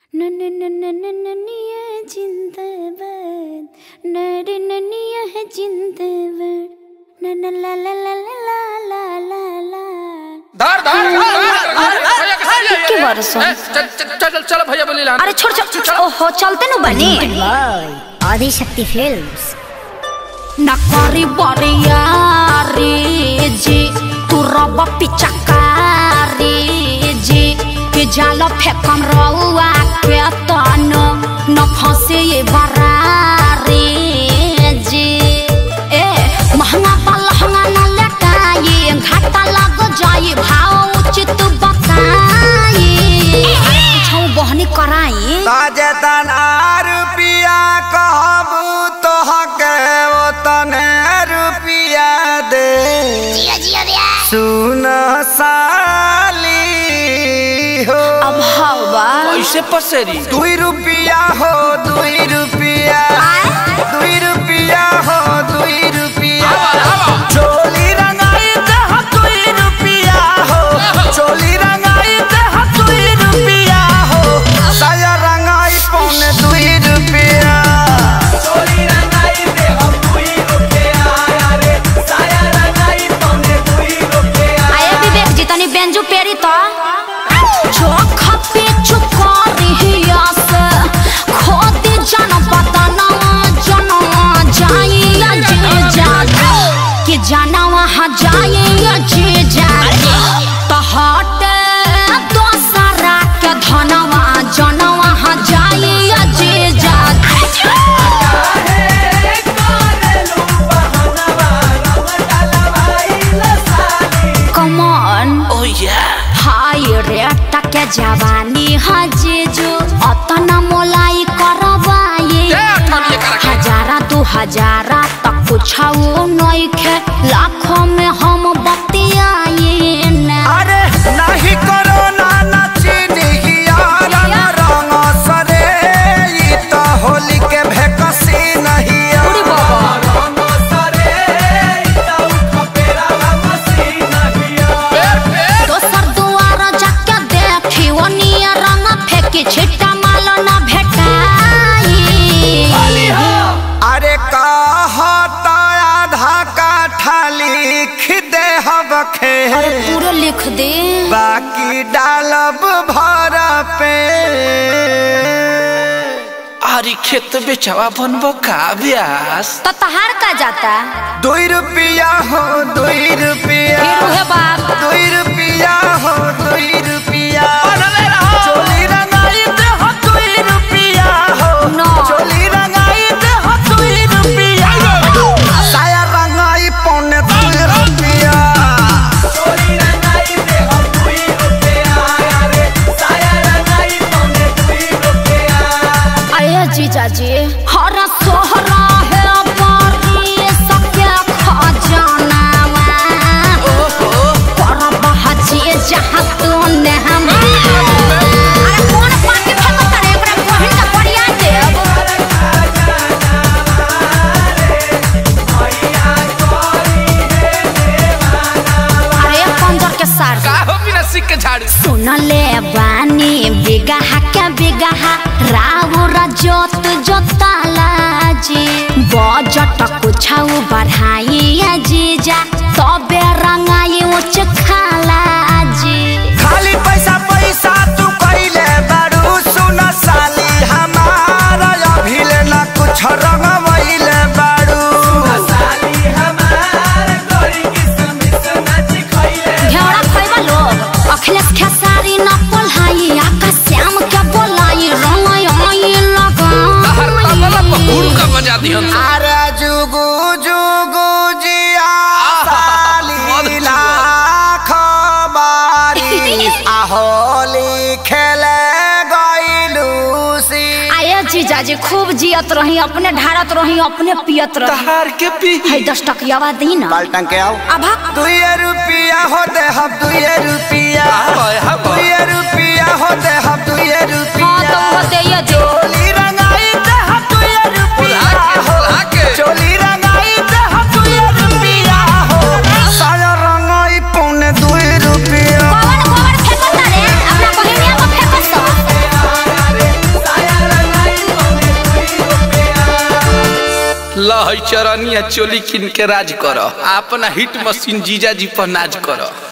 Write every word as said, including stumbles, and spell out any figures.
नन्निया जिंदाबाद नरे नन्निया है जिंदाबाद नन्ना ला ला ला ला ला ला ला धार धार क्या बात है? चल चल चल भैया बोली ला। अरे छोड़ छोड़ ओहो चलते नु बनी आदि शक्ति फिल्म्स नकारी बरिया रे जी तू रब पिचकारी जी के जाल फेकम रउआ के तन न फंसे ये बरारी जी ए महंगा पलहंगा न लटाई घाटा लग जाई भाव उचित बताई छौ बहनी कराई ताजे तना रुपिया कहबू तो हके वो तने रुपिया दे जिया जिया दे सुन साली हो अब हवा कैसे पसेरी दुई रुपिया हो दुई रुपिया दुई रुपिया हो दुई रुपिया चोली रंगाई दे हो दुई रुपिया हो चोली रंगाई दे हो दुई रुपिया हो साया रंगाई पौने दुई रुपिया चोली रंगाई दे हो दुई रुपिया रे साया रंगाई पौने दुई रुपिया आए विवेक जी तनी बेंजू पेरी तो जो खपे चुकारी हिया से खोदी जन पतना जनवा जाई जे जागे कि जाना वहाँ जाई जे जागे तो हटे दोसरा के धनवा जनवा वहाँ जाई जे जागे Come on ओ या हाय रे टके जवानी हजेजो अतना मोलाई करवाए हजारा दो हजारा तक कुछाओ नइखे लाखों में हम बतियाए ना अरे नहीं करो ना नचनी यार रंग सरे ई तो होली के भेकसी नहीं उड़ी बाबा रंग सरे ई तो खपेरा मसी नहीं दोसर दुआर जाके देखी ओनिया रंग फेंकी छिट्टा माल ना भेटाई अरे कहता आधा काठा लिख दे हबखे अरे पूरा लिख दे बाकी डालब भर पे आरी खेत बेचवा बनबो का ब्यास तो तहार का जाता दुई रुपिया हो दुई रुपिया फिर उहे बाप दुई रुपिया हो दुई रुपिया चोली रंगाई दे हो दुई रुपिया हो No. चोली रंगाई दे हो दुई रुपिया साया रंगाई पौने दुई रुपिया चोली रंगाई दे हो दुई रुपिया रे साया रंगाई पौने दुई रुपिया अरे जीजा जी हर सोहरा है बारी सके खजाना पर बहजी जहाँ तू ने हम अरे कौन पार्टी फेंकता रे एकरा बहिन का बढ़िया देव अरे पंजर के सार का हो बिना सिक के झाड़ू सुन ले बानी बिगहा के बिगहा राउर जोत जोताला जी बजट कुछाऊ बढ़ाई जीजा तबे रंगाई उच खाला जी खाली पैसा पैसा तू कइले बारू सुन साली हमारा अभिले ना कुछ रंगवइले बारू साली हमार गोरी किसमिस नाच खइले घेरा खइबा लोग अखिलेश खेसारी न पोल्हाई आकाश श्याम के बोलाई रंगाई आई लगा हर तबला पहुड़ का बजा दिहन अरे जुगु जुगु जिया साली लाख बारी आहोली खेले गइलू सी आये जीजा जी खूब जियत रही अपने ढारत रही अपने पियत रही तहार के पी है दस टकियावा दी ना बाल्टन के आओ अभा दुई रुपिया होते हम दुई रुपिया हाय, हाय। दुई रुपिया होते हम दुई हाँ रुपिया तो वो दे ये जो चोली रंगाई दे हम दुई रुपिया हो बुला के चोली रंगाई दे हम दुई रुपिया हो साया रंगाई पौने दुई रुपिया कौन कौन फेंकता रे अपना बहिनिया को फेंकत लहई चरनिया चोली किन के राज कर अपना हिट मशीन जीजा जी पर नाज कर।